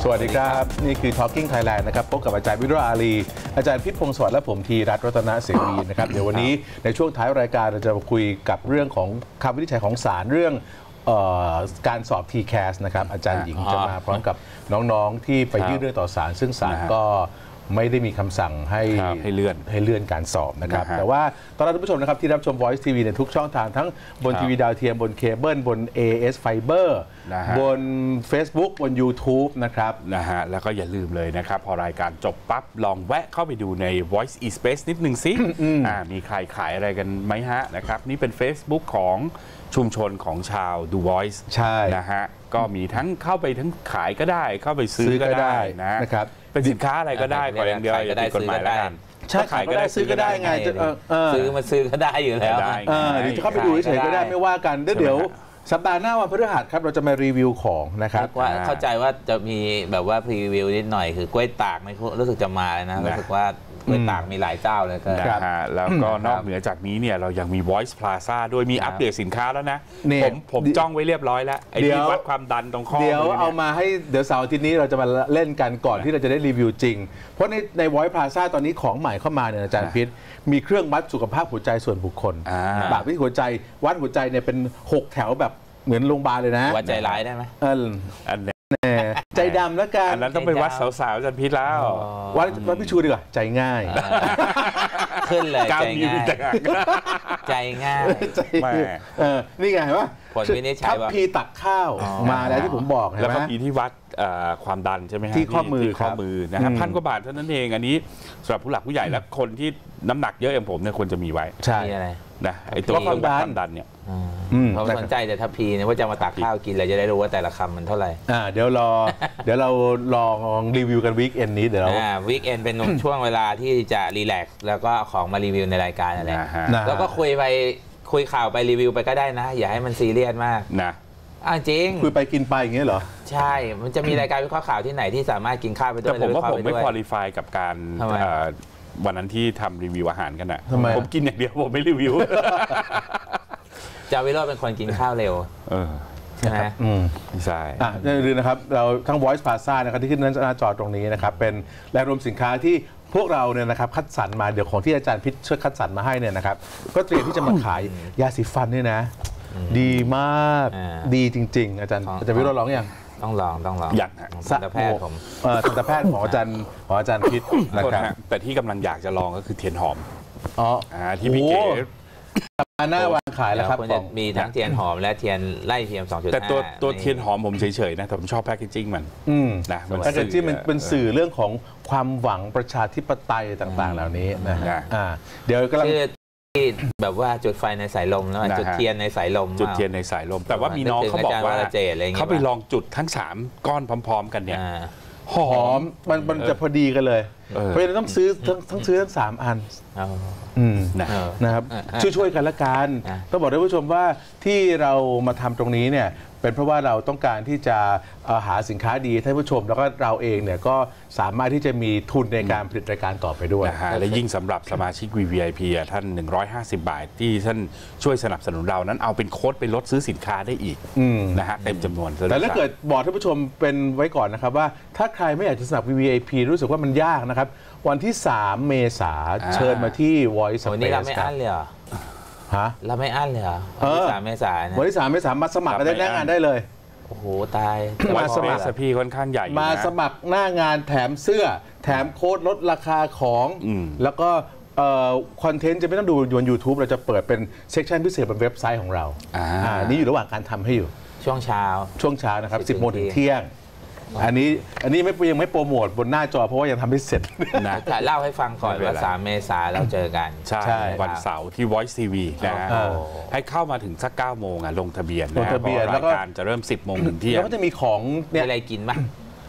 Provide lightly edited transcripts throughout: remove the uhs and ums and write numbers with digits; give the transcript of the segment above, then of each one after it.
สวัสดีครับนี่คือ Talking Thailand นะครับพบกับอาจารย์วิโรจน์อาลีอาจารย์พิษพงศ์สวัสดิ์และผมธีรัตน์รัตนเสวีนะครับเดี๋ยววันนี้ในช่วงท้ายรายการเราจะมาคุยกับเรื่องของคำวินิจฉัยของศาลเรื่องการสอบ TCAS นะครับอาจารย์หญิงจะมาพร้อมกับน้องๆที่ไปยื่นเรื่องต่อศาลซึ่งศาลก็ไม่ได้มีคำสั่งให้เลื่อนการสอบนะครับแต่ว่าตอนนี้ท่านผู้ชมนะครับที่รับชม Voice TV ในทุกช่องทางทั้งบนทีวีดาวเทียมบนเคเบิลบน AS Fiber บน Facebook บน YouTube นะครับแล้วก็อย่าลืมเลยนะครับพอรายการจบปั๊บลองแวะเข้าไปดูใน Voice eSpace นิดนึงสิ มีใครขายอะไรกันไหมฮะนะครับนี่เป็น Facebook ของชุมชนของชาว The Voice ใช่นะฮะก็มีทั้งเข้าไปทั้งขายก็ได้เข้าไปซื้อก็ได้นะครับเป็นสินค้าอะไรก็ได้ขออย่างเดียวอย่าผิดกฎหมายแล้วกันใช่ขายก็ได้ซื้อก็ได้ไงซื้อมาซื้อก็ได้อยู่แล้วหรือจะเข้าไปดูเฉยๆก็ได้ไม่ว่ากันเดี๋ยวสัปดาห์หน้าวันพฤหัสครับเราจะมารีวิวของนะครับว่าเข้าใจว่าจะมีแบบว่าพรีวิวนิดหน่อยคือกล้วยตากไม่รู้สึกจะมาเลยนะรู้สึกว่ากล้วยตากมีหลายเจ้าเลยครับแล้วก็นอกเหนือจากนี้เนี่ยเรายังมี Voice Plaza ด้วยมีอัปเดตสินค้าแล้วนะผมจ้องไว้เรียบร้อยแล้วไอ้ที่วัดความดันตรงข้อเดี๋ยวเอามาให้เดี๋ยวเสาร์อาทิตย์นี้เราจะมาเล่นกันก่อนที่เราจะได้รีวิวจริงเพราะใน Voice Plaza ตอนนี้ของใหม่เข้ามาเนี่ยอาจารย์พิษมีเครื่องวัดสุขภาพหัวใจส่วนบุคคลแบบวิธีหัวใจวัดหัวใจเนี่ยเป็น6แถวแบบเหมือนโรงพยาบาลเลยนะวัดใจร้ายได้ไหมอันนี้ใจดำแล้วกันอันนั้นต้องไปวัดสาวๆอาจารย์พิษแล้ววัดพี่ชูดีกว่าใจง่ายขึ้นเลยใจง่ายใจง่ายนี่ไงว่าผลวินิจฉัยว่าพีตักข้าวมาแล้วที่ผมบอกแล้วก็มีที่วัดความดันใช่ไหมฮะที่ข้อมือนะครับ1,000 กว่าบาทเท่านั้นเองอันนี้สำหรับผู้หลักผู้ใหญ่และคนที่น้ำหนักเยอะอย่างผมเนี่ยควรจะมีไว้ใช่นะไอ้ตัวความดันเนี่ยผมสนใจแต่ถ้าพีเนี่ยว่าจะมาตักข้าวกินเราจะได้รู้ว่าแต่ละคำมันเท่าไหร่เดี๋ยวเราลองรีวิวกันวีคเอนนี้เดี๋ยววีคเอนเป็นช่วงเวลาที่จะรีแลกซ์แล้วก็ของมารีวิวในรายการอะไรแล้วก็คุยข่าวไปรีวิวไปก็ได้นะอย่าให้มันซีเรียสมากนะจริงคุยไปกินไปอย่างเงี้ยเหรอใช่มันจะมีรายการวิเคราะห์ข่าวที่ไหนที่สามารถกินข้าวไปด้วยแต่ผมว่าผมไม่ควอลิฟายกับการวันนั้นที่ทำรีวิวอาหารกันนะผมกินอย่างเดียวผมไม่รีวิวจาวิโรจน์เป็นคนกินข้าวเร็วใช่ไหมใช่อย่าลืมนะครับเราทั้ง Voice Plaza นะครับที่ขึ้นหน้าจอตรงนี้นะครับเป็นแหล่งรวมสินค้าที่พวกเราเนี่ยนะครับคัดสรรมาเดี๋ยวของที่อาจารย์พิษช่วยคัดสรรมาให้เนี่ยนะครับก็เตรียมที่จะมาขายยาสีฟันนี่นะดีมากดีจริงๆอาจารย์วิโรจน์ร้องยังต้องลองอยากทันตแพทย์ผมทันตแพทย์ของอาจารย์พิษนะครับแต่ที่กำลังอยากจะลองก็คือเทียนหอมที่พี่เก๋หน้าวางขายแล้วครับมีทั้งเทียนหอมและเทียนไล่เทียม 2.5 แต่ตัวเทียนหอมผมเฉยๆนะแต่ผมชอบแพคเกจจิ้งมันนะแพคเกจจิ้งมันเป็นสื่อเรื่องของความหวังประชาธิปไตยต่างๆเหล่านี้นะเดี๋ยวกำลังแบบว่าจุดไฟในสายลมแล้วจุดเทียนในสายลมจุดเทียนในสายลมแต่ว่ามีน้องเขาบอกว่าเขาไปลองจุดทั้ง3ก้อนพร้อมๆกันเนี่ยหอมมันจะพอดีกันเลยเพราะฉะนั้นต้องซื้อทั้ง3 อันนะครับช่วยกันละกันต้องบอกท่านผู้ชมว่าที่เรามาทำตรงนี้เนี่ยเป็นเพราะว่าเราต้องการที่จะหาสินค้าดีให้ท่านผู้ชมแล้วก็เราเองเนี่ยก็สามารถที่จะมีทุนในการผลิตรายการต่อไปด้วยและยิ่งสำหรับสมาชิก VVIP ท่าน150 บาทที่ท่านช่วยสนับสนุนเรานั้นเอาเป็นโค้ดไปลดซื้อสินค้าได้อีกนะฮะเต็มจำนวนแต่ถ้าเกิดบอกท่านผู้ชมเป็นไว้ก่อนนะครับว่าถ้าใครไม่อยากจะสนับ VVIP รู้สึกว่ามันยากนะครับวันที่3 เมษายนเชิญมาที่ Voice Space วันนี้เราไม่อั้นเลยเหรอเราไม่อั้นเลยเหรอวันที่3 เมษายนวันที่3 เมษายนมาสมัครได้หน้างานได้เลยโอ้โหตายมาสมัครพี่ค่อนข้างใหญ่มาสมัครหน้างานแถมเสื้อแถมโค้ดลดราคาของแล้วก็คอนเทนต์จะไม่ต้องดูบน YouTube เราจะเปิดเป็นเซกชันพิเศษบนเว็บไซต์ของเรานี่อยู่ระหว่างการทำให้อยู่ช่วงเช้านะครับ 10 โมงถึงเที่ยงอันนี้ยังไม่โปรโมทบนหน้าจอเพราะว่ายังทำไม่เสร็จนะเล่าให้ฟังก่อนว่า3 เมษายนเราเจอกันใช่วันเสาร์ที่ Voice TV นะให้เข้ามาถึงสัก 9 โมงลงทะเบียนแล้วรายการจะเริ่ม 10 โมงถึงเที่ยงแล้วก็จะมีของเนี่ยอะไรกินบ้าง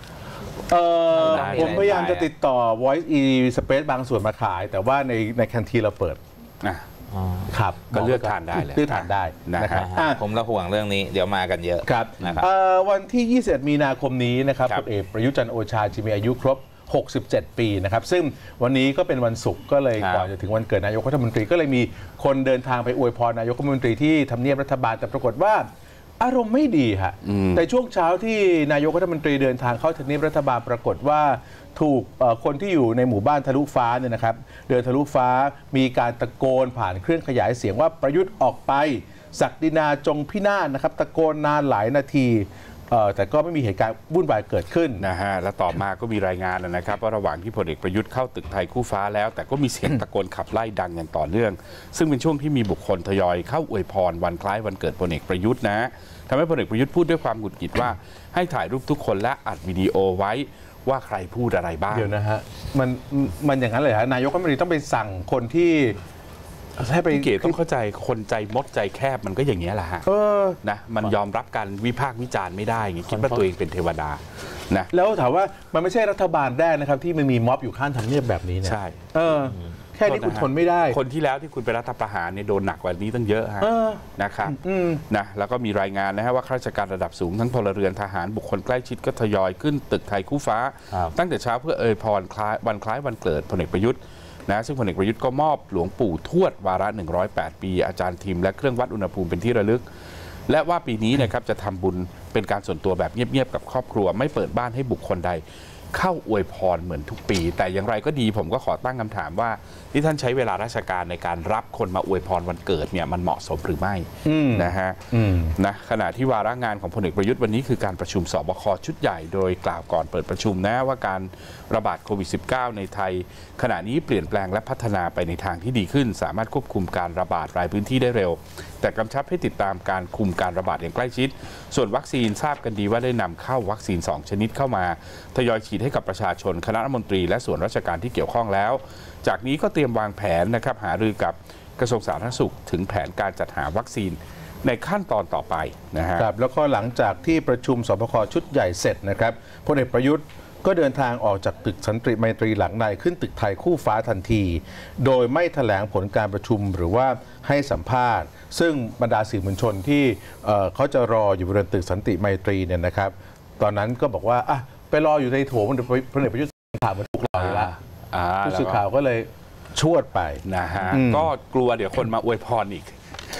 ผมพยายามจะติดต่อ Voice eSpace บางส่วนมาขายแต่ว่าในแคนทีนเราเปิดครับก็เลือกทานได้เลยเลือกทานได้นะครับผมระห่วงเรื่องนี้เดี๋ยวมากันเยอะครับวันที่21 มีนาคมนี้นะครับพลเอกประยุทธ์จันทร์โอชาจะมีอายุครบ67 ปีนะครับซึ่งวันนี้ก็เป็นวันศุกร์ก็เลยก่อนจะถึงวันเกิดนายกรัฐมนตรีก็เลยมีคนเดินทางไปอวยพรนายกรัฐมนตรีที่ทำเนียบรัฐบาลแต่ปรากฏว่าอารมณ์ไม่ดีฮะแต่ช่วงเช้าที่นายกรัฐมนตรีเดินทางเข้าทำเนียบรัฐบาลปรากฏว่าถูกคนที่อยู่ในหมู่บ้านทะลุฟ้าเนี่ยนะครับเดินทะลุฟ้ามีการตะโกนผ่านเครื่องขยายเสียงว่าประยุทธ์ออกไปศักดินาจงพินาศนะครับตะโกนนานหลายนาทีแต่ก็ไม่มีเหตุการณ์วุ่นวายเกิดขึ้นนะฮะและต่อมาก็มีรายงานนะครับว่าระหว่างที่พลเอกประยุทธ์เข้าตึกไทยคู่ฟ้าแล้วแต่ก็มีเสียงตะโกนขับไล่ดังอย่างต่อเนื่องซึ่งเป็นช่วงที่มีบุคคลทยอยเข้าอวยพรวันคล้ายวันเกิดพลเอกประยุทธ์นะทำให้พลเอกประยุทธ์พูดด้วยความหงุดหงิดว่าให้ถ่ายรูปทุกคนและอัดวิดีโอไว้ว่าใครพูดอะไรบ้างเดี๋ยวนะฮะมันอย่างนั้นเลยฮะนายกรัฐมนตรีต้องไปสั่งคนที่ให้ไปเกตต้องเข้าใจคนใจมดใจแคบมันก็อย่างนี้แหละฮะนะมันยอมรับการวิพากษ์วิจารณ์ไม่ได้ไงคิดว่าตัวเองเป็นเทวดานะแล้วถามว่ามันไม่ใช่รัฐบาลแรกนะครับที่มันมีม็อบอยู่ข้างทำเนียบแบบนี้เนี่ยใช่แค่นี้คุณทนไม่ได้คนที่แล้วที่คุณไปรัฐประหารเนี่ยโดนหนักกว่านี้ตั้งเยอะฮะนะครับนะแล้วก็มีรายงานนะฮะว่าข้าราชการระดับสูงทั้งพลเรือนทหารบุคคลใกล้ชิดก็ทยอยขึ้นตึกไทยคู่ฟ้าตั้งแต่เช้าเพื่อพรวันคล้ายวันเกิดพลเอกประยุทธ์นะซึ่งพลเอกประยุทธ์ก็มอบหลวงปู่ทวดวาระ108 ปีอาจารย์ทิมและเครื่องวัดอุณหภูมิเป็นที่ระลึกและว่าปีนี้นะครับจะทำบุญเป็นการส่วนตัวแบบเงียบๆกับครอบครัวไม่เปิดบ้านให้บุคคลใดเข้าอวยพรเหมือนทุกปีแต่อย่างไรก็ดีผมก็ขอตั้งคำถามว่าที่ท่านใช้เวลาราชการในการรับคนมาอวยพรวันเกิดเนี่ยมันเหมาะสมหรือไม่นะฮะนะขณะที่วาระงานของพลเอกประยุทธ์วันนี้คือการประชุมสบคชุดใหญ่โดยกล่าวก่อนเปิดประชุมนะว่าการระบาดโควิด -19 ในไทยขณะนี้เปลี่ยนแปลงและพัฒนาไปในทางที่ดีขึ้นสามารถควบคุมการระบาดรายพื้นที่ได้เร็วแต่กำชับให้ติดตามการคุมการระบาดอย่างใกล้ชิดส่วนวัคซีนทราบกันดีว่าได้นำเข้าวัคซีน2ชนิดเข้ามาทยอยฉีดให้กับประชาชนคณะรัฐมนตรีและส่วนราชการที่เกี่ยวข้องแล้วจากนี้ก็เตรียมวางแผนนะครับหารือกับกระทรวงสาธารณสุขถึงแผนการจัดหาวัคซีนในขั้นตอนต่อไปนะฮะครับแล้วก็หลังจากที่ประชุมสบคชุดใหญ่เสร็จนะครับพลเอกประยุทธ์ก็เดินทางออกจากตึกสันติไมตรีหลังในขึ้นตึกไทยคู่ฟ้าทันทีโดยไม่แถลงผลการประชุมหรือว่าให้สัมภาษณ์ซึ่งบรรดาสื่อมวลชนที่เขาจะรออยู่บริเวณตึกสันติไมตรีเนี่ยนะครับตอนนั้นก็บอกว่าไปรออยู่ในโถงพลเอกประยุทธ์ข่าวมันถูกรออยู่แล้วผู้สื่อข่าวก็เลยชวดไปนะฮะก็กลัวเดี๋ยวคนมาอวยพรอีก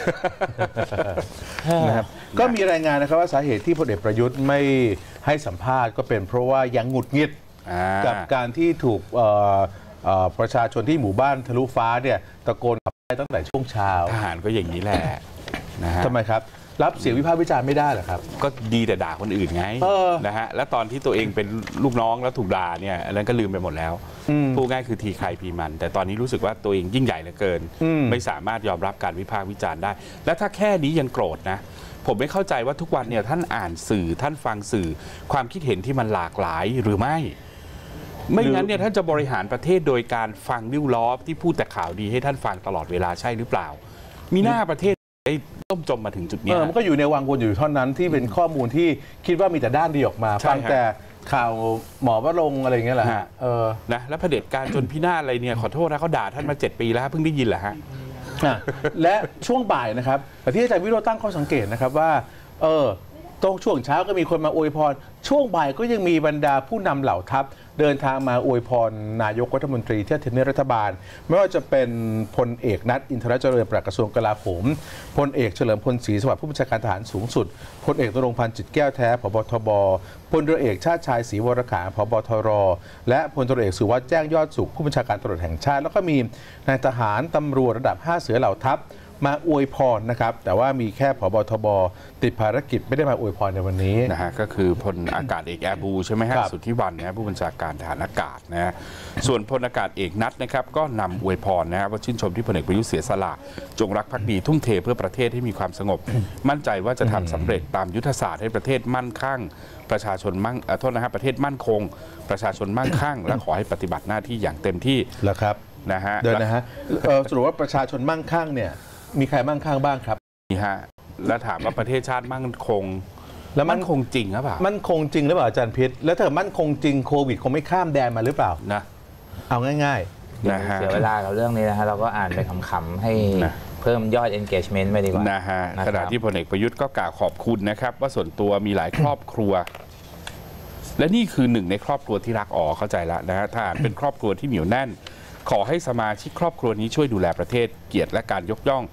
นะครับก็มีรายงานนะครับว่าสาเหตุที่พลเอกประยุทธ์ไม่ให้สัมภาษณ์ก็เป็นเพราะว่ายังหงุดหงิดกับการที่ถูกประชาชนที่หมู่บ้านทะลุฟ้าเนี่ยตะโกนขับไล่ตั้งแต่ช่วงเช้าทหารก็อย่างนี้แหละนะฮะทำไมครับรับเสียงวิพากษ์วิจารณ์ไม่ได้เหรอครับก็ดีแต่ด่าคนอื่นไงนะฮะแล้วตอนที่ตัวเองเป็นลูกน้องแล้วถูกด่าเนี่ยอันนั้นก็ลืมไปหมดแล้วพูดง่ายคือทีใครพีมันแต่ตอนนี้รู้สึกว่าตัวเองยิ่งใหญ่เหลือเกินไม่สามารถยอมรับการวิพากษ์วิจารณ์ได้และถ้าแค่นี้ยังโกรธนะผมไม่เข้าใจว่าทุกวันเนี่ยท่านอ่านสื่อท่านฟังสื่อความคิดเห็นที่มันหลากหลายหรือไม่งั้นเนี่ยท่านจะบริหารประเทศโดยการฟังริ้วล้อที่พูดแต่ข่าวดีให้ท่านฟังตลอดเวลาใช่หรือเปล่ามีหน้าประเทศต้มจมมาถึงจุดนี้มันก็อยู่ในวังวนอยู่เท่านั้นที่เป็นข้อมูลที่คิดว่ามีแต่ด้านดีออกมาฟังแต่ข่าวหมอวรงอะไรอย่างเงี้ยแหละนะแล้วเผด็จการจนพินาศอะไรเนี่ยขอโทษนะเขาด่าท่านมา7 ปีแล้วเพิ่งได้ยินแหละฮะและช่วงบ่ายนะครับที่อาจารย์วิโรจน์ตั้งข้อสังเกตนะครับว่าตรงช่วงเช้าก็มีคนมาอวยพรช่วงบ่ายก็ยังมีบรรดาผู้นำเหล่าทัพเดินทางมาอวยพรนายกรัฐมนตรีที่ทำเนียบรัฐบาลไม่ว่าจะเป็นพลเอกนัทอินทรเจริญปลัดกระทรวงกลาโหมพลเอกเฉลิมพลศรีสวัสดิ์ผู้บัญชาการทหารสูงสุดพลเอกณรงค์พันธ์จิตแก้วแท้ผบ.ทบ.พลเรือเอกชาติชายศรีวรขานผบ.ทร.และพลตำรวจเอกสุวัสดิ์แจ้งยอดสุขผู้บัญชาการตำรวจแห่งชาติแล้วก็มีนายทหารตำรวจระดับ5 เสือเหล่าทัพมาอวยพรนะครับแต่ว่ามีแค่ผบ.ทบ.ติดภารกิจไม่ได้มาอวยพรในวันนี้นะฮะก็คือพลอากาศเอกแอร์บูใช่ไหมฮะสุทธิวรรณนะผู้บัญชาการทหารอากาศนะส่วนพลอากาศเอกนัทนะครับก็นำอวยพรนะว่าชื่นชมที่พลเอกประยุทธ์เสียสละจงรักภักดีทุ่มเทเพื่อประเทศให้มีความสงบมั่นใจว่าจะทำสำเร็จตามยุทธศาสตร์ให้ประเทศมั่นคั่งประชาชนโทษนะครับประเทศมั่นคงประชาชนมั่งคั่งและขอให้ปฏิบัติหน้าที่อย่างเต็มที่แล้วครับนะฮะเดินนะฮะสรุปว่าประชาชนมั่งคั่งเนี่ยมีใครมั่งคั่งบ้างครับนี่ฮะแล้วถามว่าประเทศชาติมั่นคงแล้วมั่นคงจริงหรือเปล่ามั่นคงจริงหรือเปล่าอาจารย์พิษแล้วถ้ามั่นคงจริงโควิดคงไม่ข้ามแดนมาหรือเปล่านะเอาง่ายๆนะฮะเสียเวลากับเรื่องนี้นะฮะเราก็อ่านไปขำๆให้เพิ่มยอด engagement ไปดีกว่านะฮะขณะที่พลเอกประยุทธ์ก็กล่าวขอบคุณนะครับว่าส่วนตัวมีหลายครอบครัวและนี่คือหนึ่งในครอบครัวที่รักเข้าใจแล้วนะฮะถ้าเป็นครอบครัวที่เหนียวแน่นขอให้สมาชิกครอบครัวนี้ช่วยดูแลประเทศเกียรติและการยกย่อง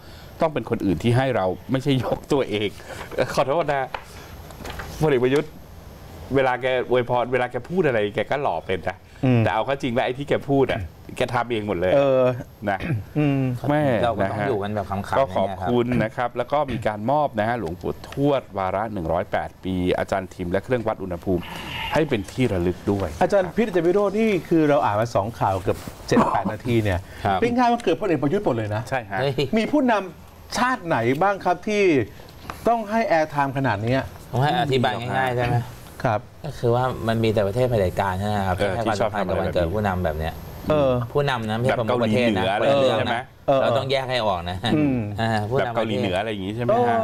ต้องเป็นคนอื่นที่ให้เราไม่ใช่ยกตัวเองขอโทษนะพลเอกประยุทธ์เวลาแกอวยพรเวลาแกพูดอะไรแกก็หล่อเป็นนะแต่เอาเข้าจริงแล้วไอ้ที่แกพูดอ่ะแกทำเองหมดเลยนะแม่เราก็ต้องอยู่กันแบบขำๆก็ขอบคุณนะครับแล้วก็มีการมอบนะฮะหลวงปู่ทวดวาระ108 ปีอาจารย์ทิมและเครื่องวัดอุณหภูมิให้เป็นที่ระลึกด้วยอาจารย์พิษอาจารย์วิโรจน์นี่คือเราอ่านมา2ข่าวเกือบ 7-8 นาทีเนี่ยเป็นงานวันเกิดพลเอกประยุทธ์หมดเลยนะใช่ฮะมีผู้นำชาติไหนบ้างครับที่ต้องให้แอร์ไทม์ขนาดนี้ผมให้อธิบายง่ายๆใช่ไหมครับก็คือว่ามันมีแต่ประเทศเผด็จการใช่ไหมครับให้ความสำคัญกับวันเกิดผู้นำแบบเนี้ยผู้นำนะไม่ใช่ประเทศนะใช่ไหมเราต้องแยกให้ออกนะผู้นำเกาหลีเหนืออะไรอย่างนี้ใช่ไหมฮะ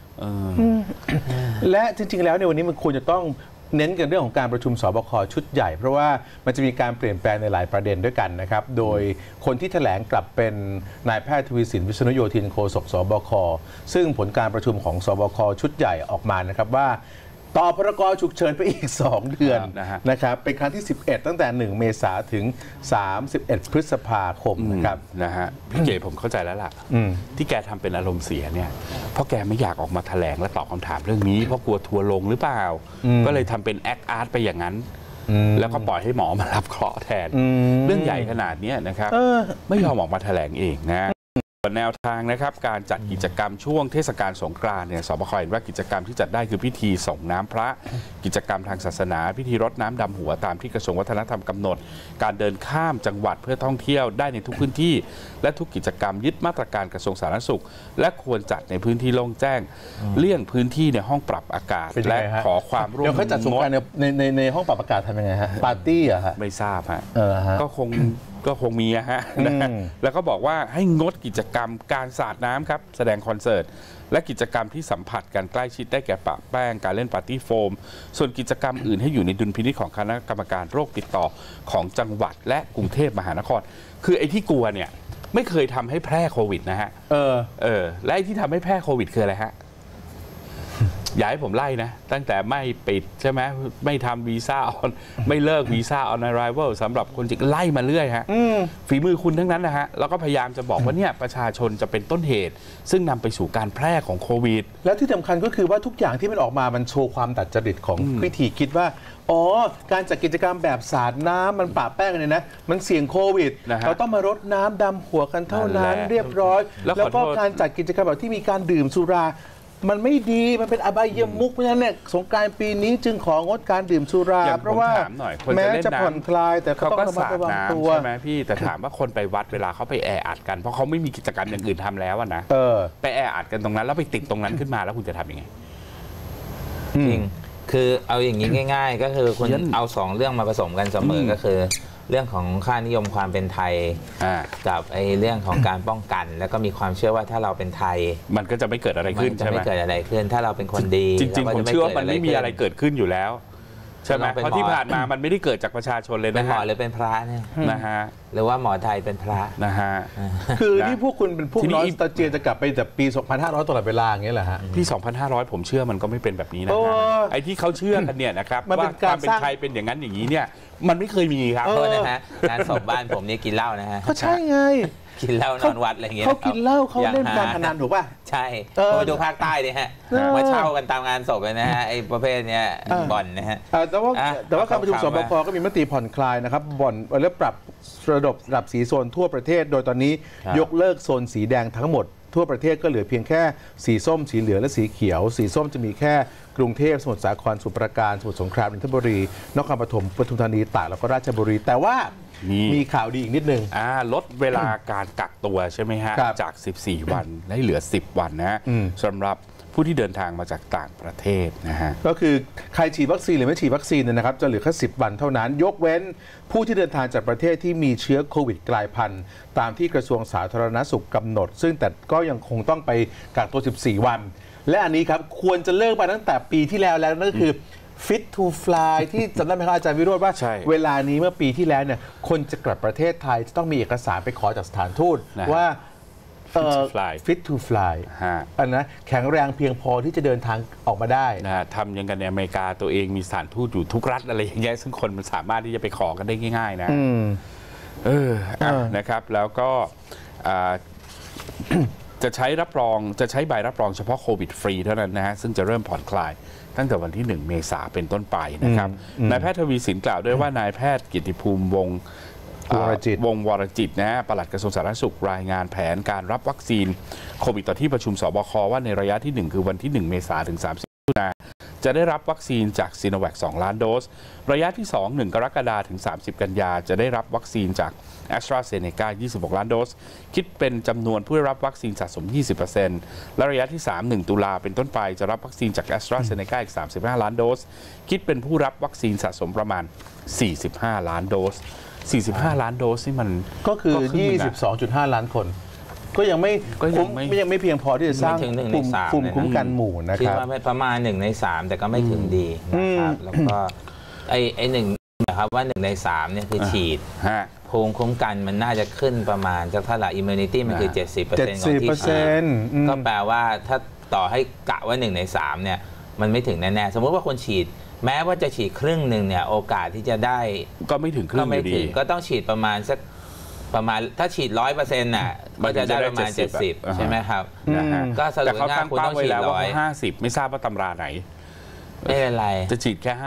และจริงๆแล้วในวันนี้มันควรจะต้องเน้นกันเรื่องของการประชุมสบคชุดใหญ่เพราะว่ามันจะมีการเปลี่ยนแปลงในหลายประเด็นด้วยกันนะครับโดยคนที่แถลงกลับเป็นนายแพทย์ทวีสินวิษณุโยธินโฆษกสบคซึ่งผลการประชุมของสบคชุดใหญ่ออกมานะครับว่าต่อพรกฉุกเฉินไปอีก2 เดือนนะครับเป็นครั้งที่11ตั้งแต่1 เมษายนถึง31 พฤษภาคมนะครับนะฮะพี่เก๋ผมเข้าใจแล้วล่ะที่แกทำเป็นอารมณ์เสียเนี่ยเพราะแกไม่อยากออกมาแถลงและตอบคำถามเรื่องนี้เพราะกลัวทัวร์ลงหรือเปล่าก็เลยทำเป็นแอคอาร์ตไปอย่างนั้นแล้วก็ปล่อยให้หมอมารับเคราะห์แทนเรื่องใหญ่ขนาดนี้นะครับไม่ยอมออกมาแถลงเองนะแนวทางนะครับการจัดกิจกรรมช่วงเทศกาลสงกรานต์เนี่ยสบคเห็นว่ากิจกรรมที่จัดได้คือพิธีส่งน้ำพระกิจกรรมทางศาสนาพิธีรดน้ำดำหัวตามที่กระทรวงวัฒนธรรมกำหนดการเดินข้ามจังหวัดเพื่อท่องเที่ยวได้ในทุกพื้นที่และทุกกิจกรรมยึดมาตรการกระทรวงสาธารณสุขและควรจัดในพื้นที่โล่งแจ้งเลี่ยงพื้นที่ในห้องปรับอากาศและขอความร่วมมือเดี๋ยวเขาจัดสงกรานต์ในห้องปรับอากาศทำยังไงฮะปาร์ตี้อะฮะไม่ทราบฮะก็คงมีฮะแล้วก็บอกว่าให้งดกิจกรรมการสาดน้ำครับแสดงคอนเสิร์ตและกิจกรรมที่สัมผัสกันใกล้ชิดได้แก่ปะแป้งการเล่นปาร์ตี้โฟมส่วนกิจกรรมอื่นให้อยู่ในดุลพินิจของคณะกรรมการโรคติดต่อของจังหวัดและกรุงเทพมหานครคือไอ้ที่กลัวเนี่ยไม่เคยทำให้แพร่โควิดนะฮะและไอ้ที่ทำให้แพร่โควิดคืออะไรฮะอย่าให้ผมไล่นะตั้งแต่ไม่ปิดใช่ไหมไม่ทำวีซ่าออนไม่เลิกวีซ่าออนไอร์ไวลสำหรับคนจีนไล่มาเรื่อยฮะฝีมือคุณทั้งนั้นนะฮะแล้วก็พยายามจะบอกว่าเนี่ยประชาชนจะเป็นต้นเหตุซึ่งนำไปสู่การแพร่ของโควิดและที่สำคัญก็คือว่าทุกอย่างที่มันออกมามันโชว์ความดัดจริตของวิธีคิดว่าอ๋อการจัดกิจกรรมแบบสาดน้ำมันปะแป้งเนี่ยนะมันเสี่ยงโควิดเราต้องมารดน้ำดำหัวกันเท่านั้นเรียบร้อยแล้วก็การจัดกิจกรรมแบบที่มีการดื่มสุรามันไม่ดีมันเป็นอบายมุขเพราะฉะนั้นเนี่ยสงกรานต์ปีนี้จึงของดการดื่มสุราเพราะว่าแม้จะผ่อนคลายแต่เขาต้องระมัดระวังตัวใช่ไหมพี่แต่ถามว่าคนไปวัดเวลาเขาไปแออัดกันเพราะเขาไม่มีกิจกรรมอย่างอื่นทำแล้วนะไปแออัดกันตรงนั้นแล้วไปติดตรงนั้นขึ้นมาแล้วคุณจะทำยังไงจริงคือเอาอย่างนี้ง่ายๆก็คือคุณเอา2 เรื่องมาผสมกันเสมอก็คือเรื่องของค่านิยมความเป็นไทยกับไอ้เรื่องของการป้องกันแล้วก็มีความเชื่อว่าถ้าเราเป็นไทยมันก็จะไม่เกิดอะไรขึ้นใช่ไหมไม่เกิดอะไรขึ้นถ้าเราเป็นคนดีจริงๆผมเชื่อว่ามันไม่มีอะไรเกิดขึ้นอยู่แล้วใช่ไหมเพราะที่ผ่านมามันไม่ได้เกิดจากประชาชนเลยนะเป็นหมอหรือเป็นพระเนี่ยนะฮะหรือว่าหมอไทยเป็นพระนะฮะคือที่พวกคุณเป็นพวกน้อยสตาเจียจะกลับไปแต่ปี 2500 ตลอดเวลาอย่างเงี้ยเหรอฮะปี 2500 ผมเชื่อมันก็ไม่เป็นแบบนี้นะไอ้ที่เขาเชื่อกันเนี่ยนะครับว่าความเป็นไทยเป็นอย่างนั้นอย่างนี้เนี่ยมันไม่เคยมีครับโทษนะฮะงานศพบ้านผมนี่กินเหล้านะฮะก็ใช่ไงกินเหล้านอนวัดอะไรเงี้ยเขากินเหล้าเขาเล่นการพนันถูกป่ะใช่ไปดูภาคใต้ดิฮะมาเช่ากันตามงานศพเลยนะฮะไอ้ประเภทเนี้ยบ่อนนะฮะแต่ว่าการประชุมสบคก็มีมติผ่อนคลายนะครับบ่อนแล้วปรับระดับสีโซนทั่วประเทศโดยตอนนี้ยกเลิกโซนสีแดงทั้งหมดทั่วประเทศก็เหลือเพียงแค่สีส้มสีเหลืองและสีเขียวสีส้มจะมีแค่กรุงเทพสมุทรสาครสมุทรปราการสมุทรสงครามนนทบุรีนครปฐมปทุมธานีตากแล้วก็ราชบุรีแต่ว่ามีข่าวดีอีกนิดนึงลดเวลาการกักตัวใช่ไหมฮะจาก14 วันให้เหลือ10 วันนะสำหรับผู้ที่เดินทางมาจากต่างประเทศนะฮะก็คือใครฉีดวัคซีนหรือไม่ฉีดวัคซีนนะครับจะเหลือแค่10 วันเท่านั้นยกเว้นผู้ที่เดินทางจากประเทศที่มีเชื้อโควิดกลายพันธุ์ตามที่กระทรวงสาธารณสุขกำหนดซึ่งแต่ก็ยังคงต้องไปกักตัว14 วันและอันนี้ครับควรจะเลิกไปตั้งแต่ปีที่แล้วนั่นก็คือ Fit to Fly ที่จำได้ไหมครับอาจารย์วิโรจน์ว่าเวลานี้เมื่อปีที่แล้วเนี่ยคนจะกลับประเทศไทยจะต้องมีเอกสารไปขอจากสถานทูตว่าFit to Fly อันนั้นแข็งแรงเพียงพอที่จะเดินทางออกมาได้นะทำอย่างกันในอเมริกาตัวเองมีสถานทูตอยู่ทุกรัฐอะไรอย่างเงี้ยซึ่งคนมันสามารถที่จะไปขอกันได้ง่ายๆนะนะครับแล้วก็จะใช้ใบรับรองเฉพาะโควิดฟรีเท่านั้นนะฮะซึ่งจะเริ่มผ่อนคลายตั้งแต่วันที่1 เมษายนเป็นต้นไปนะครับนายแพทย์ทวีสินกล่าวด้วยว่านายแพทย์กิตติภูมิวงศ์วรจิตนะฮะปลัดกระทรวงสาธารณสุขรายงานแผนการรับวัคซีนโควิดต่อที่ประชุมสบคว่าในระยะที่1คือวันที่1 เมษายนถึง30 มิถุนายนจะได้รับวัคซีนจากซีโนแวค2 ล้านโดสระยะที่2 1 กรกฎาคมถึง30 กันยาจะได้รับวัคซีนจากแอสตราเซเนกา26 ล้านโดสคิดเป็นจำนวนผู้ได้รับวัคซีนสะสม 20% และระยะที่3 1 ตุลาเป็นต้นไปจะรับวัคซีนจากแอสตราเซเนกาอีก35 ล้านโดสคิดเป็นผู้รับวัคซีนสะสมประมาณ45 ล้านโดส45 ล้านโดสนี่มันก็คือ 22.5 ล้านคนก็ยังไม่เพียงพอที่จะสร้างภูมิคุ้มกันหมู่นะครับคิดว่าประมาณ1 ใน 3แต่ก็ไม่ถึงดีนะครับแล้วก็ไอ้1นะครับว่า1 ใน 3เนี่ยคือฉีดภูมิคุ้มกันมันน่าจะขึ้นประมาณจากเท่าไหร่ immunity มันคือ 70%ของที่ฉีดก็แปลว่าถ้าต่อให้กะว่า1 ใน 3เนี่ยมันไม่ถึงแน่ๆสมมติว่าคนฉีดแม้ว่าจะฉีดครึ่งหนึ่งเนี่ยโอกาสที่จะได้ก็ไม่ถึงครึ่งอยู่ดีก็ต้องฉีดประมาณถ้าฉีด 100% น่ะก็จะได้ประมาณ70ใช่ไหมครับก็สรุปง่ายๆคุณต้องฉีด 150ไม่ทราบว่าตำราไหนไม่เป็นไรจะฉีดแค่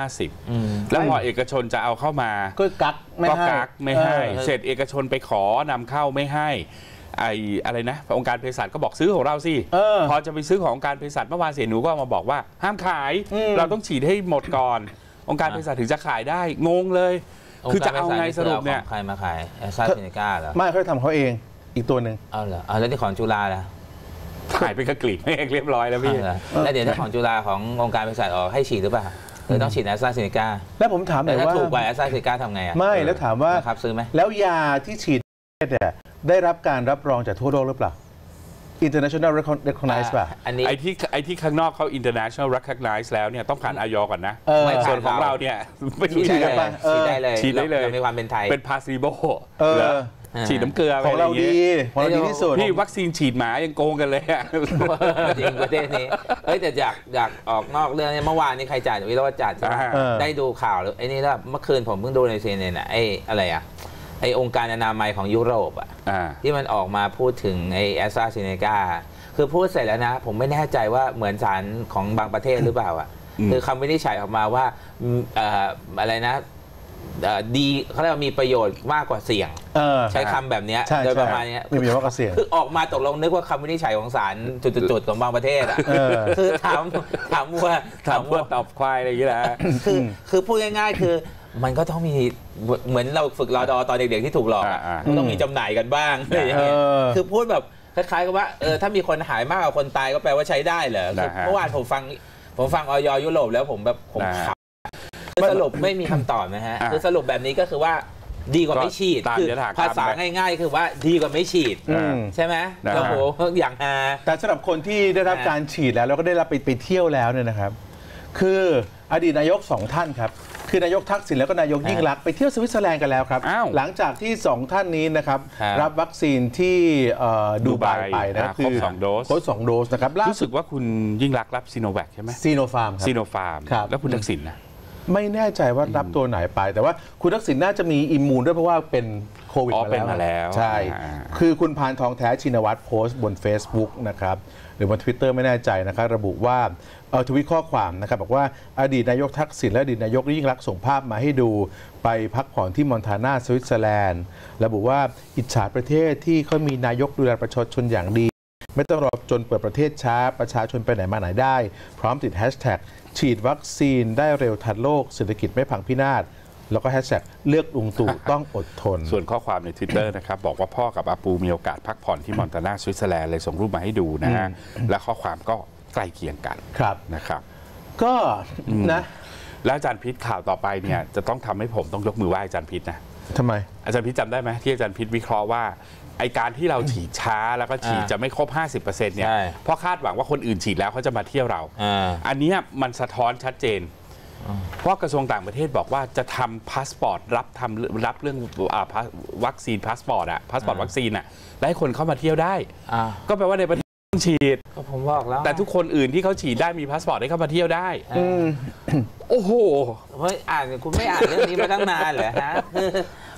50แล้วพอเอกชนจะเอาเข้ามาก็กักไม่ให้เสร็จเอกชนไปขอนำเข้าไม่ให้อะไรนะองค์การเภสัชก็บอกซื้อของเราสิพอจะไปซื้อขององค์การเภสัชเมื่อวานเสียหนูก็มาบอกว่าห้ามขายเราต้องฉีดให้หมดก่อนองค์การเภสัชถึงจะขายได้งงเลยคือจะเอาไงสรุปเนี่ยใครมาขายแอสตราเซเนกาเหรอไม่เขาทำเขาเองอีกตัวหนึ่งเอาเหรอแล้วที่ของจุฬาล่ะขายเป็นกระกลีบเองเรียบร้อยแล้วพี่แล้วเดี๋ยวถ้าของจุฬาขององค์การเภสัชออกให้ฉีดหรือเปล่าหรือต้องฉีดแอสตราเซเนกาแล้วผมถามหน่อยว่าถูกกว่าแอสตราเซเนกาทำไงอ่ะไม่แล้วถามว่าครับซื้อไหมแล้วยาที่ฉีดเนี่ยได้รับการรับรองจากทั่วโลกหรือเปล่า international recognize ป่ะไอ้ที่ข้างนอกเขา international recognize แล้วเนี่ยต้องผ่านออยก่อนนะส่วนของเราเนี่ยไม่ฉีดได้เลยมีความเป็นไทยเป็น placebo ฉีดน้ำเกลือของเราดีที่สุดพี่วัคซีนฉีดหมายังโกงกันเลยจริงประเทศนี้แต่อยากออกนอกเรื่องเมื่อวานนี้ใครจัดวิโรจน์จัดได้ดูข่าวหรือไอ้นี่แล้วเมื่อคืนผมเพิ่งดูในซีเน็ตไอ้อะไรอ่ะไอองค์การอนามัยของยุโรปที่มันออกมาพูดถึงไอแอสตราเซเนกาคือพูดเสร็จแล้วนะผมไม่แน่ใจว่าเหมือนศาลของบางประเทศหรือเปล่าคือคำวินิจฉัยออกมาว่าอะไรนะดีเขาเรียกว่ามีประโยชน์มากกว่าเสี่ยงใช้คำแบบนี้โดยประมาณนี้มีประโยชน์มากกว่าเสี่ยงคือออกมาตกลงนึกว่าคำวินิจฉัยของศาลจุดๆของบางประเทศคือถามว่าตอบควายอะไรอย่างเงี้ยคือพูดง่ายๆคือมันก็ต้องมีเหมือนเราฝึกรอดอตอนเด็กๆที่ถูกหลอกมันต้องมีจำหน่ายกันบ้างอะไรอย่างเงี้ยคือพูดแบบคล้ายๆกับว่าถ้ามีคนหายมากกว่าคนตายก็แปลว่าใช้ได้เหรอเมื่อวานผมฟังอย.ยุโรปแล้วผมขำสรุปไม่มีคำตอบนะฮะคือสรุปแบบนี้ก็คือว่าดีกว่าไม่ฉีดคือภาษาง่ายๆคือว่าดีกว่าไม่ฉีดใช่ไหมแล้วโหอย่างแต่สำหรับคนที่ได้รับการฉีดแล้วก็ได้รับไปเที่ยวแล้วเนี่ยนะครับคืออดีตนายก2 ท่านครับคือนายกทักษิณแล้วก็นายกยิ่งลักษณ์ไปเที่ยวสวิตเซอร์แลนด์กันแล้วครับหลังจากที่2 ท่านนี้นะครับรับวัคซีนที่ดูไบไปนะคือครบ2 โดสนะครับรู้สึกว่าคุณยิ่งลักษณ์รับซีโนแวคใช่ไหมซีโนฟาร์มแล้วคุณทักษิณนะไม่แน่ใจว่ารับตัวไหนไปแต่ว่าคุณทักษิณน่าจะมีอิมมูนด้วยเพราะว่าเป็นโควิดมาแล้วใช่คือคุณพานทองแท้ชินวัตรโพสต์บน Facebook นะครับหรือบน Twitter ไม่แน่ใจนะครับระบุว่าทวิตข้อความนะครับบอกว่าอดีตนายกทักษิณและอดีตนายกยิ่งลักษณ์ส่งภาพมาให้ดูไปพักผ่อนที่มอนทานาสวิตเซอร์แลนด์ระบุว่าอิจฉาประเทศที่เขามีนายกดูแลประชาชนอย่างดีไม่ต้องรอจนเปิดประเทศช้าประชาชนไปไหนมาไหนได้พร้อมติดแฮชแท็กฉีดวัคซีนได้เร็วทันโลกเศรษฐกิจไม่พังพินาศแล้วก็แฮชแท็กเลือกลุงตู่ต้องอดทนส่วนข้อความใน Twitter นะครับบอกว่าพ่อกับอาปูมีโอกาสพักผ่อนที่มอนตานาสวิตเซอร์แลนด์เลยส่งรูปมาให้ดูนะฮะและข้อความก็ใกล้เคียงกันนะครับก็นะแล้วอาจารย์พิษข่าวต่อไปเนี่ยจะต้องทำให้ผมต้องยกมือไหว้อาจารย์พิษนะทำไมอาจารย์พิษจำได้ไหมที่อาจารย์พิษวิเคราะห์ว่าไอการที่เราฉีดช้าแล้วก็ฉีดจะไม่ครบ 50% เนี่ยเพราะคาดหวังว่าคนอื่นฉีดแล้วเขาจะมาเที่ยวเราอันนี้มันสะท้อนชัดเจนเพราะกระทรวงต่างประเทศบอกว่าจะทำพาสปอร์ตรับเรื่องวัคซีนพาสปอร์ตวัคซีนและให้คนเข้ามาเที่ยวได้ก็แปลว่าในประเทศต้องฉีดก็ผมบอกแล้วแต่ทุกคนอื่นที่เขาฉีดได้มีพาสปอร์ตให้เข้ามาเที่ยวได้โอ้โหเฮ้ยคุณไม่อ่านเรื่องนี้มาตั้งนานเหรอฮะ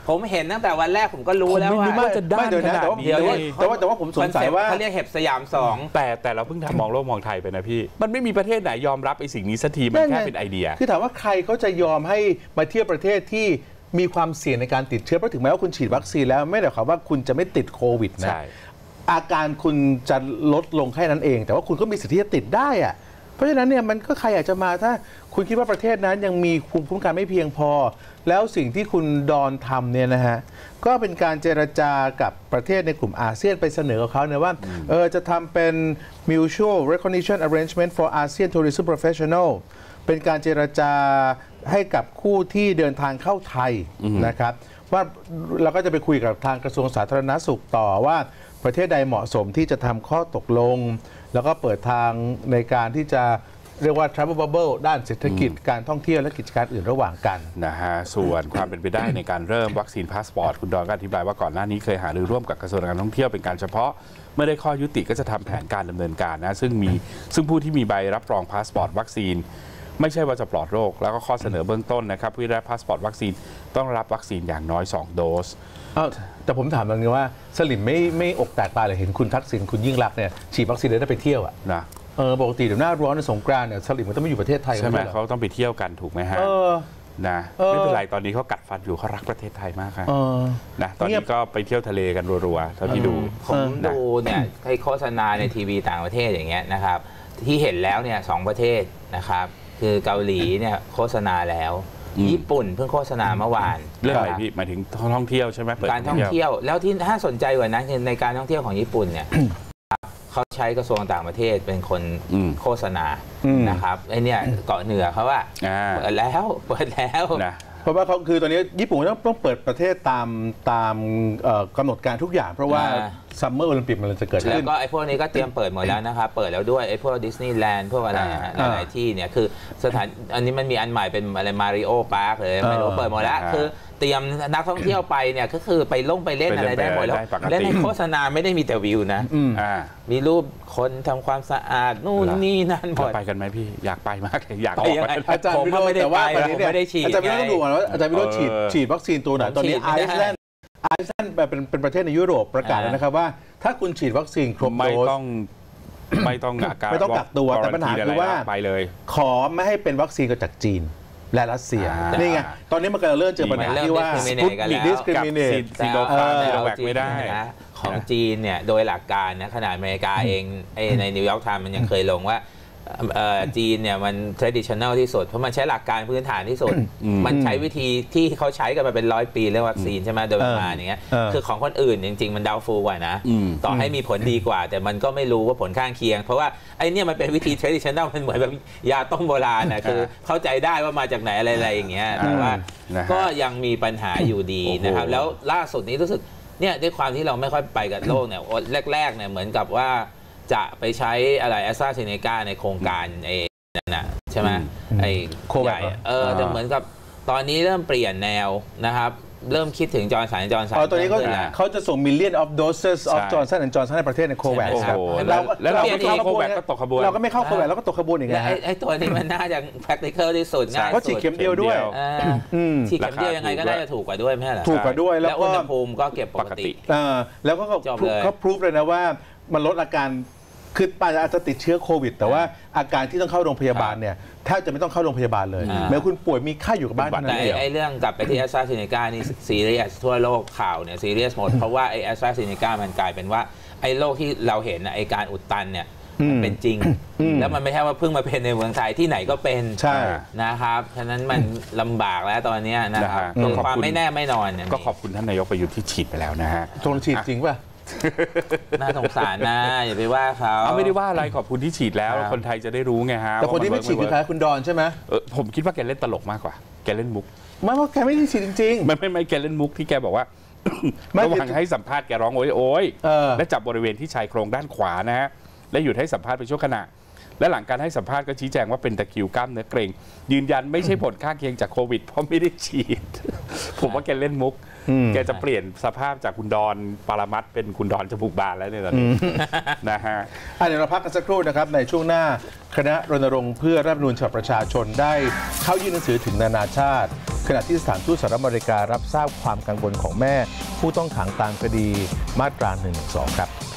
ผมเห็นตั้งแต่วันแรกผมก็รู้แล้วว่าไม่จะด้านขนาดนี้แต่ว่าผมสงสัยว่าเขาเรียกเห็บสยาม2 แต่เราเพิ่งทำมองโลกมองไทยไปนะพี่มันไม่มีประเทศไหนยอมรับไอ้สิ่งนี้สักทีมันแค่เป็นไอเดียคือถามว่าใครเขาจะยอมให้มาเที่ยวประเทศที่มีความเสี่ยงในการติดเชื้อเพราะถึงแม้ว่าคุณฉีดวัคซีนแล้วไม่ได้หมายความว่าคุณจะไม่ติดโควิดนะอาการคุณจะลดลงแค่นั้นเองแต่ว่าคุณก็มีสิทธิ์ที่จะติดได้อะเพราะฉะนั้นเนี่ยมันก็ใครอยากจะมาถ้าคุณคิดว่าประเทศนั้นยังมีภูมิคุ้มกันไม่เพียงพอแล้วสิ่งที่คุณดอนทำเนี่ยนะฮะก็เป็นการเจรจากับประเทศในกลุ่มอาเซียนไปเสนอกับเขาเนี่ยว่าจะทำเป็น mutual recognition arrangement for ASEAN tourism professional เป็นการเจรจาให้กับคู่ที่เดินทางเข้าไทยนะครับว่าเราก็จะไปคุยกับทางกระทรวงสาธารณสุขต่อว่าประเทศใดเหมาะสมที่จะทำข้อตกลงแล้วก็เปิดทางในการที่จะเรียกว่า travel bubble ด้านเศรษฐกิจการท่องเที่ยวและกิจการอื่นระหว่างกันนะฮะส่วนความเป็นไปได้ในการเริ่มวัคซีนพาสปอร์ตคุณดอนก็อธิบายว่าก่อนหน้านี้เคยหารือร่วมกับกระทรวงการท่องเที่ยวเป็นการเฉพาะเมื่อได้ข้อยุติก็จะทำแผนการดำเนินการนะซึ่งผู้ที่มีใบรับรองพาสปอร์ตวัคซีนไม่ใช่ว่าจะปลอดโรคแล้วก็ข้อเสนอเบื้องต้นนะครับผู้ได้พาสปอร์ตวัคซีนต้องรับวัคซีนอย่างน้อย2โดสแต่ผมถามตรงนี้ว่าสลิมไม่อกแตกตายเลยเห็นคุณทักษิณคุณยิ่งรักษณ์เนี่ยฉีดวัคซีนแล้วได้ไปเที่ยวอ่ะนะปกติเดี๋ยวหน้าร้อนในสงกรานต์เนี่ยสลิมมันต้องไม่อยู่ประเทศไทยใช่ไหมเขาต้องไปเที่ยวกันถูกไหมฮะนะไม่เป็นไรตอนนี้เขากัดฟันอยู่เขารักประเทศไทยมากครับนะตอนนี้ก็ไปเที่ยวทะเลกันรัวๆเท่าที่ดูผมดูเนี่ยให้โฆษณาในทีวีต่างประเทศอย่างเงี้ยนะครับที่เห็นแล้วเนี่ย2ประเทศนะครับคือเกาหลีเนี่ยโฆษณาแล้วญี่ปุ่นเพิ่งโฆษณาเมื่อวานเรื่องอะไรพี่หมายถึงท่องเที่ยวใช่ไหมการท่องเที่ยวแล้วที่ถ้าสนใจกว่านั้นคือในการท่องเที่ยวของญี่ปุ่นเนี่ยเขาใช้กระทรวงต่างประเทศเป็นคนโฆษณานะครับไอเนี่ยเกาะเหนือเขาว่าเปิดแล้วนะเพราะว่าเขาคือตอนนี้ญี่ปุ่นต้องเปิดประเทศตามกำหนดการทุกอย่างเพราะว่าซัมเมอร์โอลิมปิกมันจะเกิดขึ้นแล้วก็ไอ้พวกนี้ก็เตรียมเปิดหมดแล้วนะครับเปิดแล้วด้วยไอ้พวกดิสนีย์แลนด์พวกอะไรหลายที่เนี่ยคือสถานอันนี้มันมีอันใหม่เป็นอะไรมาริโอพาร์คเลยไม่รู้เปิดหมดแล้วคือเตรียมนักท่องเที่ยวไปเนี่ยก็คือไปเล่นอะไรได้หมดแล้วและในโฆษณาไม่ได้มีแต่วิวนะมีรูปคนทำความสะอาดนู่นนี่นั่นหมดไปกันไหมพี่อยากไปมากเลยอยากไปอาจารย์วิโรจน์แต่ว่าวันนี้เนี่ยอาจารย์วิโรจน์ต้องดูก่อนว่าอาจารย์วิโรจน์ฉีดวัคซีนตัวไหนตอนนี้ไอซ์แลนด์เป็นประเทศในยุโรปประกาศแล้วนะครับว่าถ้าคุณฉีดวัคซีนครบโดสไม่ต้องกักตัวแต่ปัญหาคือว่าไปเลยขอไม่ให้เป็นวัคซีนจากจีนและรัสเซียนี่ไงตอนนี้มันกำลังเริ่มเจอปัญหาที่ว่า discriminate ซิโนฟาร์มไม่ได้ของจีนเนี่ยโดยหลักการนะขนาดอเมริกาเองในนิวยอร์กไทม์มันยังเคยลงว่าจีนเนี่ยมัน traditional ที่สุดเพราะมันใช้หลักการพื้นฐานที่สุดมันใช้วิธีที่เขาใช้กันมาเป็น100 ปีเรื่องวัคซีนใช่ไหมโดยประมาณอย่างเงี้ยคือของคนอื่นจริงๆมัน doubtful กว่านะต่อให้มีผลดีกว่าแต่มันก็ไม่รู้ว่าผลข้างเคียงเพราะว่าไอ้นี่มันเป็นวิธี traditional มันเหมือนแบบยาต้มโบราณนะคือเข้าใจได้ว่ามาจากไหนอะไรอย่างเงี้ยแต่ว่าก็ยังมีปัญหาอยู่ดีนะครับแล้วล่าสุดนี้รู้สึกเนี่ยด้วยความที่เราไม่ค่อยไปกับโลกเนี่ยแรกๆเนี่ยเหมือนกับว่าจะไปใช้อะไรแอสตราเซเนกาในโครงการนั่นนะใช่ไหมไอ้โควิดแต่เหมือนกับตอนนี้เริ่มเปลี่ยนแนวนะครับเริ่มคิดถึงจอร์นสันตอนนี้เขาจะส่ง million of doses of Johnson & Johnson ในประเทศในโควิดครับแล้วเราไม่เข้าโควิดก็ตกขบวนเราก็ไม่เข้าโควิดแล้วก็ตกขบวนอย่างเงี้ยไอ้ตัวนี้มันน่าจะ practical ที่สุดง่ายเพราะฉีดเข็มเดียวด้วยฉีดเข็มเดียวยังไงก็น่าจะถูกกว่าด้วยไม่ใช่หรอถูกกว่าด้วยแล้วอุณหภูมิก็เก็บปกติแล้วก็เขาพิสูจเลยนะว่ามันลดอาการคืออาจจะติดเชื้อโควิดแต่ว่าอาการที่ต้องเข้าโรงพยาบาลเนี่ยแทบจะไม่ต้องเข้าโรงพยาบาลเลยแม้คุณป่วยมีไข้อยู่กับบ้านแต่ไอ้เรื่องกลับไปที่แอสตราเซเนกานี่ซีเรียสทั่วโลกข่าวเนี่ยซีเรียสหมดเพราะว่าไอ้แอสตราเซเนกามันกลายเป็นว่าไอ้โรคที่เราเห็นไอ้การอุดตันเนี่ยมันเป็นจริงแล้วมันไม่ใช่ว่าเพิ่งมาเป็นในเมืองไทยที่ไหนก็เป็นนะครับฉะนั้นมันลำบากแล้วตอนนี้นะครับความไม่แน่ไม่นอนก็ขอบคุณท่านนายกประยุทธ์ที่ฉีดไปแล้วนะฮะตรงฉีดจริงป่ะน่าสงสารนะอย่าไปว่าเขาไม่ได้ว่าอะไรขอบคุณที่ฉีดแล้วคนไทยจะได้รู้ไงฮะแต่คนที่ไม่ฉีดคือใครคุณดอนใช่ไหมผมคิดว่าแกเล่นตลกมากกว่าแกเล่นมุกไม่ว่าแกไม่ได้ฉีดจริงๆไม่แกเล่นมุกที่แกบอกว่าระหว่างให้สัมภาษณ์แกร้องโอยและจับบริเวณที่ชายโครงด้านขวานะฮะและหยุดให้สัมภาษณ์ไปชั่วขณะและหลังการให้สัมภาษณ์ก็ชี้แจงว่าเป็นตะคริวกล้ามเนื้อเกร็งยืนยันไม่ใช่ผลข้างเคียงจากโควิดเพราะไม่ได้ฉีด ผมว่าแกเล่นมุกแกจะเปลี่ยนสภาพจากคุณดอนปรมัตถ์เป็นคุณดอนจมูกบานแล้วเนี่ยตอนนี้นะฮะเดี๋ยวเราพักกันสักครู่นะครับในช่วงหน้าคณะรณรงค์เพื่อรัฐธรรมนูญฉบับประชาชนได้เข้ายื่นหนังสือถึงนานาชาติขณะที่สถานทูตสหรัฐอเมริการับทราบความกังวลของแม่ผู้ต้องขังตามคดีมาตรา 112 ครับ